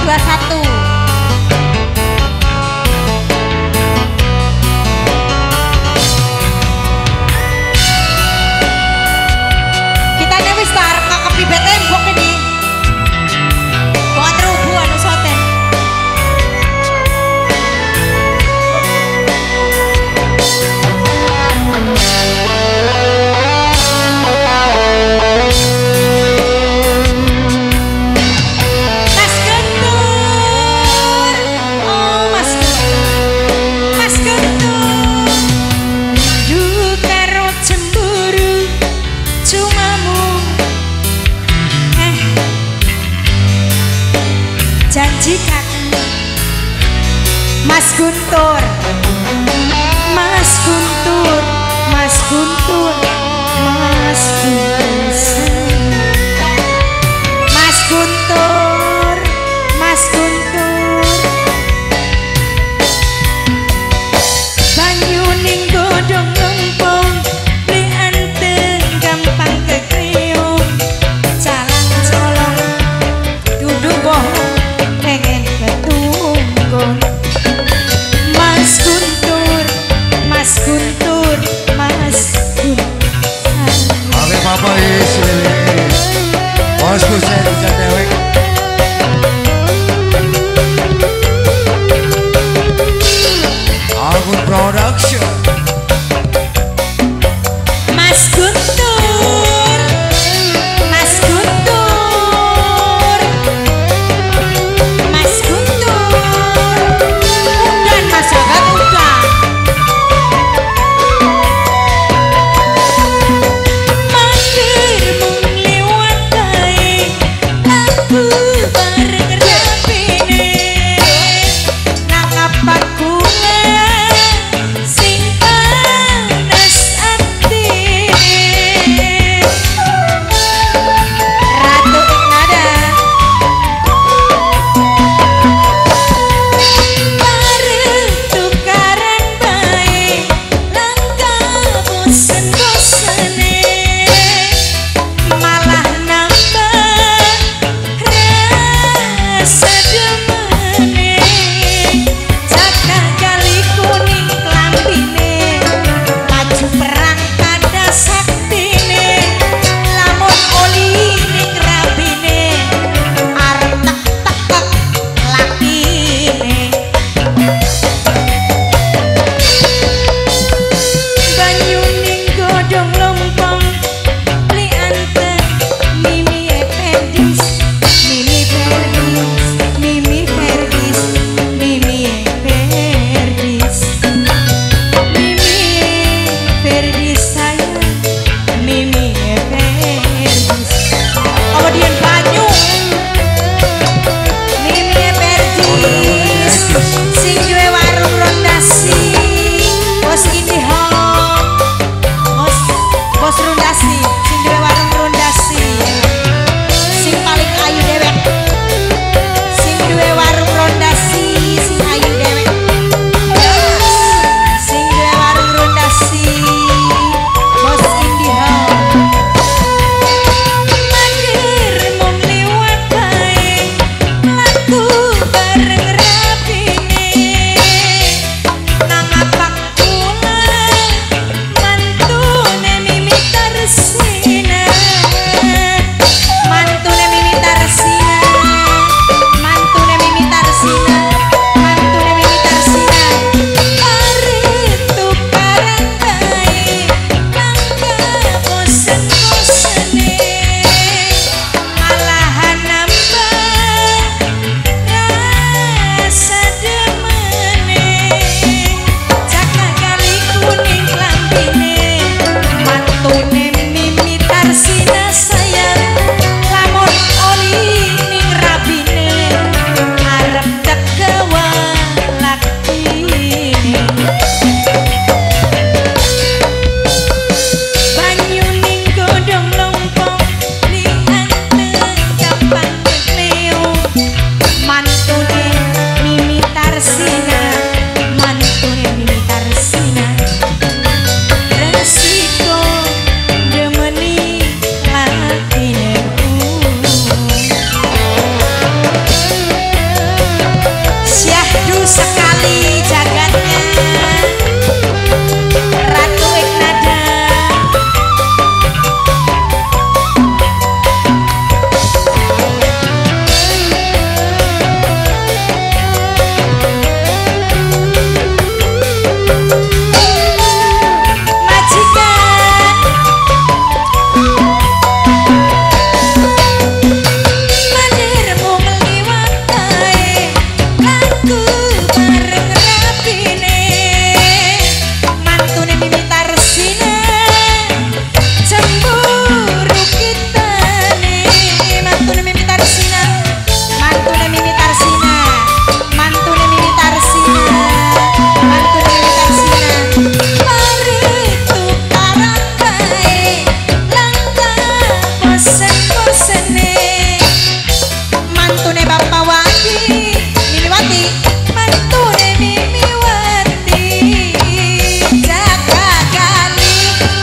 21. Kita ini wis arep ngakepi tembok ini. Buat rubuh anu soten. Mas Guntur, Mas Guntur, Mas Guntur, Mas Guntur, Mas Guntur, Mas Guntur, banyu ning godhong lempung, beli anteng gampang kekriung, calang colong, dudu bohong, pengen ketunggung. Mas Guntur, Mas Guntur, Mas Guntur. Ave Papa Yesus, bosku saya bisa dewek. Agun Production. Mas Guntur, Mas Guntur, Mas Guntur. Dan masyarakat udah mampir mengliwat baik aku bareng rapine nang apa bunga sing panas atine Ratu Ignada bareng tukaran baik langka bosen-bosene malah nambah rasa demene jaga gali kuning klambine maju perang kada saktine lamun oli ning rabine arep tek-tekek lakine banyu ning godhong lompong beli anteng mimi ependis mimi perdis mimi perdis mimi perdis mimi perdis sayang mimi perdis kemudian banyu mimi perdis sing duwe warung rondasi bos IndiHome bos rondasi sing duwe warung rondasi sing paling ayu dewek sing duwe warung rondasi sing ayu dewek sing duwe warung rondasi bos IndiHome mampir mung liwat bae laku bareng rapine nang apak kula mantune mimi tar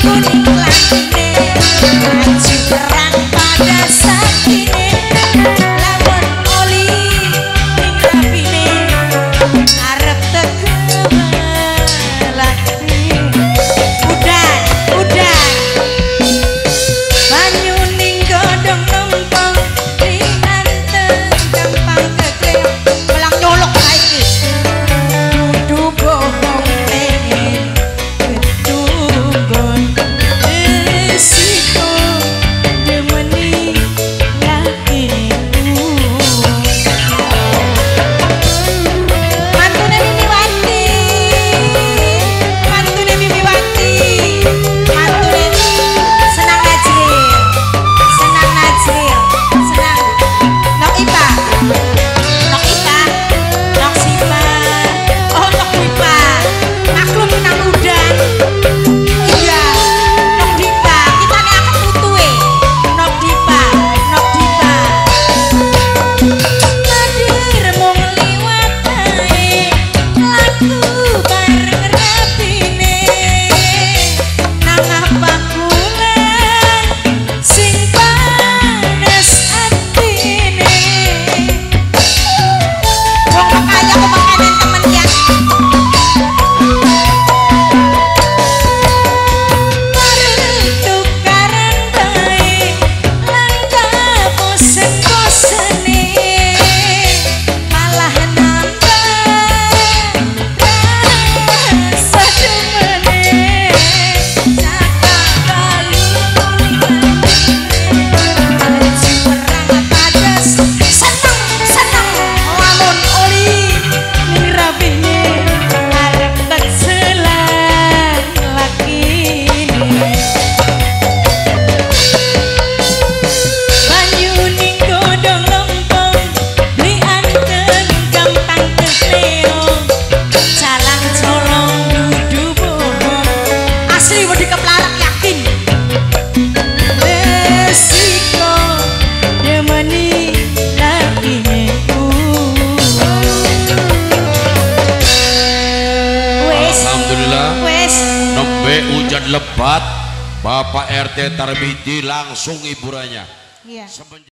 Hujan lebat, Bapak RT Tarbidi langsung hiburannya. Iya.